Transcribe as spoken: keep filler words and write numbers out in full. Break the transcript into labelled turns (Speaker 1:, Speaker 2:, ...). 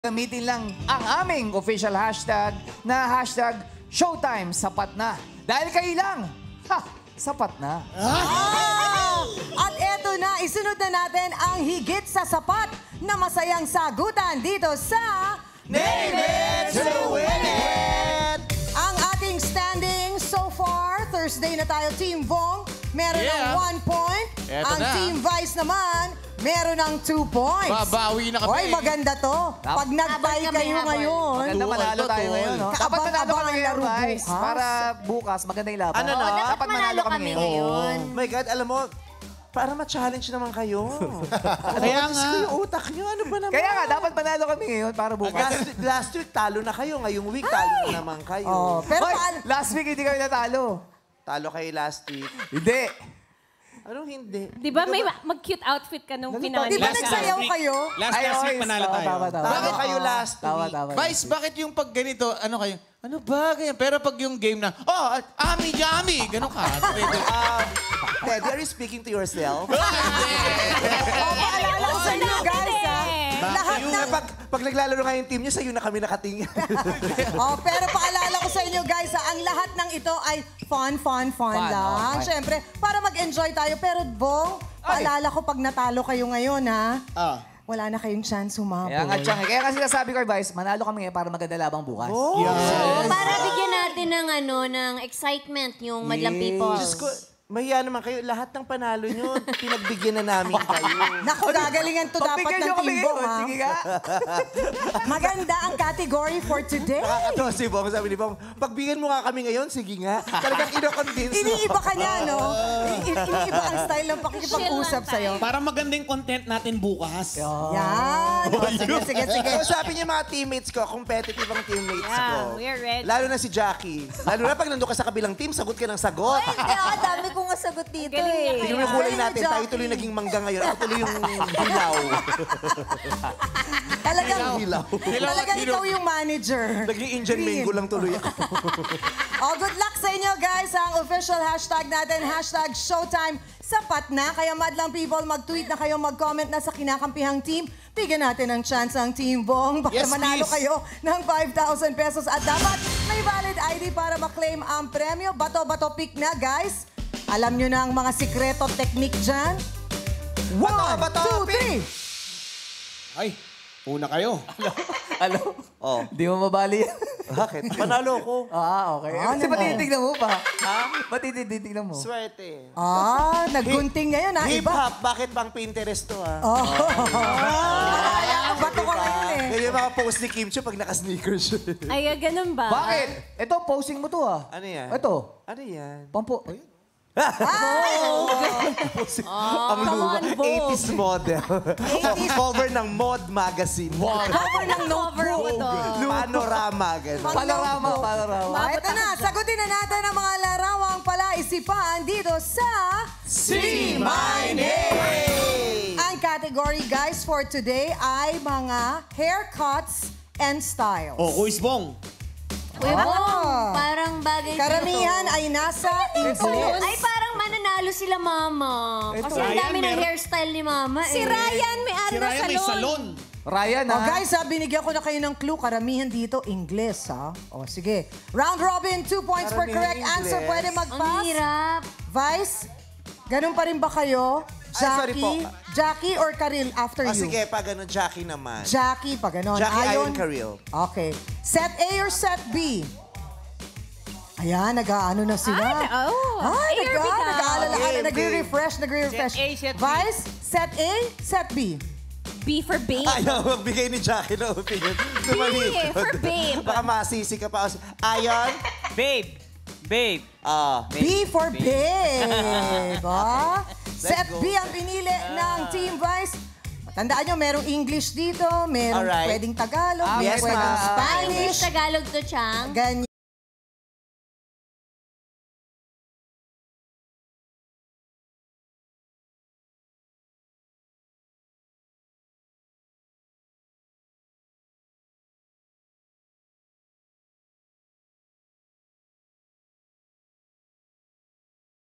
Speaker 1: Gamitin lang ang aming official hashtag na hashtag Showtime sapat na. Dahil kayo lang, ha, sapat na.
Speaker 2: Ah! At eto na, isunod na natin ang higit sa sapat na masayang sagutan dito sa
Speaker 3: Name It to Win It!
Speaker 2: Ang ating standing so far, Thursday na tayo, Team Vhong, meron
Speaker 3: Yeah.
Speaker 2: ng one point.
Speaker 3: Eto
Speaker 2: ang
Speaker 3: na.
Speaker 2: Team Vice naman, meron ng two points.
Speaker 3: Babawi na kami.
Speaker 2: Oy, maganda to. Pag nag-tie
Speaker 4: Habang
Speaker 2: kayo
Speaker 4: kami
Speaker 2: ngayon,
Speaker 1: Maganda manalo tayo ngayon, no? Dapat
Speaker 2: Kaabang-
Speaker 1: manalo
Speaker 2: abang
Speaker 1: kami
Speaker 2: ang
Speaker 1: ngayon,
Speaker 2: laro
Speaker 1: guys.
Speaker 2: bukas.
Speaker 1: Para bukas, maganda yung laban.
Speaker 3: Ano na?
Speaker 4: Oo,
Speaker 1: Dapat manalo kami
Speaker 4: ngayon.
Speaker 3: Oh my God, alam mo, para ma-challenge naman kayo.
Speaker 1: Kaya
Speaker 3: nga. yung utak nyo, ano ba naman?
Speaker 1: Kaya nga, dapat manalo kami ngayon para bukas.
Speaker 3: Last, last week, talo na kayo. Ngayong week, talo na naman kayo.
Speaker 2: Oh, pero
Speaker 1: Hoy,
Speaker 2: paano?
Speaker 1: last week hindi kami natalo.
Speaker 3: Talo kayo last week.
Speaker 1: Hindi.
Speaker 3: Anong hindi?
Speaker 4: Di ba may mag-cute outfit ka nung pinangalan?
Speaker 2: Di ba
Speaker 5: Last
Speaker 2: nagsayaw
Speaker 5: week.
Speaker 2: kayo?
Speaker 5: Last,
Speaker 1: Ay,
Speaker 5: last
Speaker 1: okay,
Speaker 5: week panalo
Speaker 1: tama,
Speaker 5: tayo.
Speaker 1: tama, tama.
Speaker 3: Bakit kayo last
Speaker 1: Tawa,
Speaker 3: week?
Speaker 1: tawa.
Speaker 5: Vice, bakit yung pag ganito, ano kayo? Ano ba? Ganyan. Pero pag yung game na, oh, ami, yummy, gano'n ka.
Speaker 3: Um, Teddy, are you speaking to yourself?
Speaker 2: O, paalala ko sa inyo, guys, ha? Lahat
Speaker 3: Yung,
Speaker 2: ng...
Speaker 3: pag, pag naglalaro nga yung team niyo, sa'yo na kami nakatingin.
Speaker 2: Oh, pero paalala ko sa inyo, guys, ha? Ang lahat ng ito ay fun, fun, fun,
Speaker 1: Fun,
Speaker 2: lang.
Speaker 1: okay.
Speaker 2: Siyempre, para mag-enjoy tayo. Pero, Vhong, paalala ko pag natalo kayo ngayon, ha?
Speaker 3: Ah.
Speaker 2: Wala na kayong chance sumabol.
Speaker 1: Kaya nga, Chang, eh. Kaya nga sinasabi ko, Vice, manalo kami ngayon para maganda labang bukas.
Speaker 3: Oh.
Speaker 4: Oo, para bigyan natin ng ano, ng excitement yung Madlang
Speaker 1: Yes.
Speaker 4: People.
Speaker 3: Diyos ko, mahiya naman kayo. Lahat ng panalo nyo, pinagbigyan na namin kayo.
Speaker 2: Naku, gagalingan to dapat
Speaker 1: Pagbigyan
Speaker 2: ng
Speaker 1: nyo kami
Speaker 2: Team Vhong,
Speaker 1: ngayon.
Speaker 2: ha?
Speaker 1: Sige nga.
Speaker 2: Maganda ang category for today.
Speaker 3: Nakakatawa si Vhong, sabi ni Vhong, pagbigyan mo nga kami ngayon, sige nga. Talagang ino-convince mo.
Speaker 2: Iniiba ka niya, no? I- i- Iniiba ang style ng pakikipag-usap sa'yo.
Speaker 5: Para magandang content natin bukas.
Speaker 2: Yan. O, sige, sige, sige.
Speaker 3: So, sabi niya mga teammates ko, competitive ang teammates ko.
Speaker 4: Yeah, we're ready.
Speaker 3: Lalo na si Jackie. Lalo na pag nandun ka sa kabilang team, sagot ka ng sagot.
Speaker 4: Hindi, ah, dami kong nasagot dito eh.
Speaker 3: Tingnan mo yung kulay
Speaker 2: Galing
Speaker 3: natin.
Speaker 2: ni
Speaker 3: Tayo
Speaker 2: Jackie.
Speaker 3: tuloy naging mangga ngayon. Ako tuloy yung hilaw.
Speaker 2: Talagang,
Speaker 3: Hilaw.
Speaker 2: talagang ikaw yung manager.
Speaker 3: Naging Indian
Speaker 2: Green.
Speaker 3: mango lang tuloy ako.
Speaker 2: Oh, good luck sa inyo, guys. Ang official hashtag natin, hashtag Showtime, sapat na. Kaya madlang people, mag-tweet na kayo, mag-comment na sa kinakampihang team. Bigyan natin ng chance ang Team Vhong para
Speaker 3: Yes,
Speaker 2: manalo
Speaker 3: please.
Speaker 2: kayo ng five thousand pesos. At dapat may valid I D para maklaim ang premyo. Bato-bato pick na, guys. Alam nyo na ang mga sikreto technique dyan. One,
Speaker 3: bato,
Speaker 2: two,
Speaker 3: pick.
Speaker 2: three.
Speaker 5: Ay, una kayo.
Speaker 1: Alam?
Speaker 3: Oh.
Speaker 1: Di mo mabali yan.
Speaker 3: Bakit? Panalo ko.
Speaker 1: Ah, okay.
Speaker 2: Ah,
Speaker 1: Kasi
Speaker 2: ano
Speaker 1: ba't
Speaker 2: na?
Speaker 1: titignan mo pa? Ha? Ba't titignan mo?
Speaker 3: Swerte.
Speaker 2: Ah, naggunting ngayon, ha? Iba.
Speaker 3: Hip-hop, bakit pang Pinterest to, ha?
Speaker 2: Oh. Ah, bato ko ngayon, eh.
Speaker 3: Kaya yung mga post ni Kim Chiu pag naka-sneakers siya.
Speaker 4: Ay, ganun ba?
Speaker 1: Bakit? Ito, posing mo to ah.
Speaker 3: Ano yan?
Speaker 1: Ito.
Speaker 3: Ano yan?
Speaker 1: Pampo.
Speaker 3: Ang luma.
Speaker 4: come on, Vhong.
Speaker 3: eighties model. Cover ng Mod Magazine.
Speaker 2: Cover ng
Speaker 4: Cover mo
Speaker 2: notebook.
Speaker 4: to.
Speaker 3: Panorama, gano'n.
Speaker 1: Panorama, panorama.
Speaker 2: Ah, ito na, sagutin na natin ang mga larawang palaisipan dito sa...
Speaker 3: See My Name!
Speaker 2: Ang category, guys, for today ay mga haircuts and styles.
Speaker 5: Oh, who is Vhong?
Speaker 4: Uy,
Speaker 2: Ah.
Speaker 4: Vhong, parang bagay
Speaker 2: Karamihan
Speaker 4: dito.
Speaker 2: ay nasa English.
Speaker 4: Ay, parang mananalo sila, Mama. Kasi ang
Speaker 5: Ryan,
Speaker 4: dami ng
Speaker 5: meron-
Speaker 4: hairstyle ni Mama eh.
Speaker 2: Si Ryan may
Speaker 5: Si
Speaker 2: ano
Speaker 5: Ryan may salon.
Speaker 1: Ryan
Speaker 2: Oh,
Speaker 1: ah.
Speaker 2: guys, ha, binigyan ko na kayo ng clue. Karamihan dito, English, ha? O, sige. Round robin, two points per
Speaker 3: Karamihan
Speaker 2: correct
Speaker 3: Ingles.
Speaker 2: answer. Pwede
Speaker 4: Ang
Speaker 2: mag-pass.
Speaker 4: hirap.
Speaker 2: Vice, ganun pa rin ba kayo?
Speaker 3: Ay, sorry
Speaker 2: Jackie,
Speaker 3: po.
Speaker 2: Jackie or Karil after
Speaker 3: Ah,
Speaker 2: you?
Speaker 3: sige, pag ano, Jackie naman.
Speaker 2: Jackie, pa ganon.
Speaker 3: Jackie
Speaker 2: Ayon-
Speaker 3: Ayon Karil.
Speaker 2: Okay. Set A or set B? Ayan, nag-ano na sila.
Speaker 4: Ah, oh.
Speaker 2: Ay,
Speaker 4: A or B
Speaker 2: nag-
Speaker 4: daw.
Speaker 2: nag-aalala ka na,
Speaker 3: Game,
Speaker 2: nagre-refresh, nagre-refresh.
Speaker 5: Set A, set B.
Speaker 2: Vice, set A, set B.
Speaker 4: B for babe.
Speaker 3: Ayaw magbigay ni Jackie ng opinion.
Speaker 4: B for babe.
Speaker 3: Baka masisi ka pa. Ayon?
Speaker 6: Babe. Babe.
Speaker 3: Ah.
Speaker 2: B for babe. Ah? Set
Speaker 3: go.
Speaker 2: B ang pinili ng Team Vice. Tandaan nyo, merong English dito, merong
Speaker 3: Alright.
Speaker 2: pwedeng Tagalog,
Speaker 1: Ah,
Speaker 2: merong
Speaker 3: yes,
Speaker 2: pwedeng
Speaker 3: ma'am.
Speaker 2: Spanish.
Speaker 4: English, Tagalog to, Chang.
Speaker 2: Ganyan.